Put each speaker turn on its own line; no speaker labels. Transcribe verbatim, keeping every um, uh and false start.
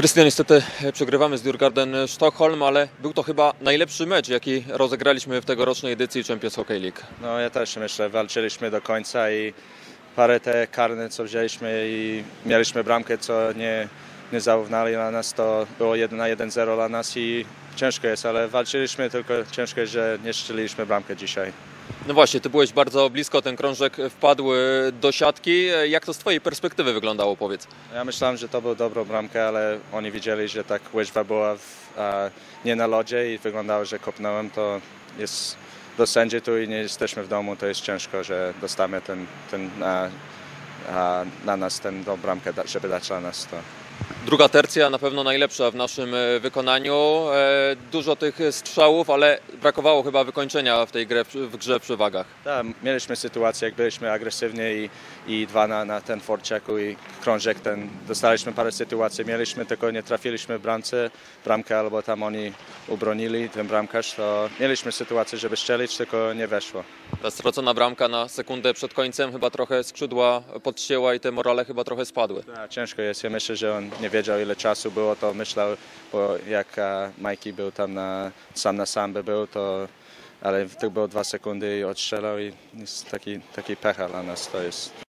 Krystian, niestety przegrywamy z Djurgården Sztokholm, ale był to chyba najlepszy mecz, jaki rozegraliśmy w tegorocznej edycji Champions Hockey League.
No ja też myślę, walczyliśmy do końca i parę te karne, co wzięliśmy i mieliśmy bramkę, co nie, nie zarównali na nas, to było jeden na jeden zero dla nas i ciężko jest, ale walczyliśmy, tylko ciężko jest, że nie strzeliliśmy bramkę dzisiaj.
No właśnie, ty byłeś bardzo blisko, ten krążek wpadł do siatki. Jak to z twojej perspektywy wyglądało, powiedz?
Ja myślałem, że to była dobra bramka, ale oni widzieli, że tak łyżwa była w, a, nie na lodzie i wyglądało, że kopnąłem, to jest do sędzi tu i nie jesteśmy w domu, to jest ciężko, że dostamy ten, ten a, a, na nas tę bramkę, żeby dać dla nas to.
Druga tercja na pewno najlepsza w naszym wykonaniu. Dużo tych strzałów, ale brakowało chyba wykończenia w tej grze, w grze w przewagach.
Tak, mieliśmy sytuację, jak byliśmy agresywni i, i dwa na, na ten forciaku i krążek ten, dostaliśmy parę sytuacji, mieliśmy, tylko nie trafiliśmy w bramce, bramkę albo tam oni ubronili ten bramkarz, to mieliśmy sytuację, żeby strzelić, tylko nie weszło.
Ta stracona bramka na sekundę przed końcem chyba trochę skrzydła podcięła i te morale chyba trochę spadły.
Tak, ciężko jest, ja myślę, że on nie wiedział, ile czasu było, to myślał, bo jak Mikey był tam na, sam na sam by był, to ale to było dwa sekundy i odstrzelał i jest taki, taki pecha dla nas to jest.